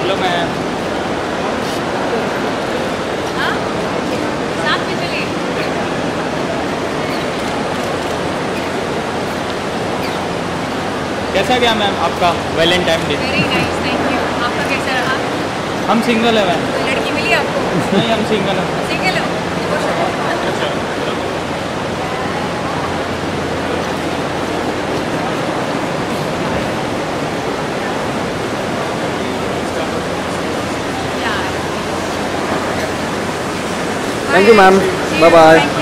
चलो मैम। हाँ साथ में चलिए। कैसा गया मैम आपका Valentine day? Very nice, thank you. आपका कैसा रहा? हम सिंगल है मैम। कोई लड़की मिली आपको? नहीं, हम सिंगल हैं। सिंगल हो? खुश हो? Thank you, ma'am. Bye bye.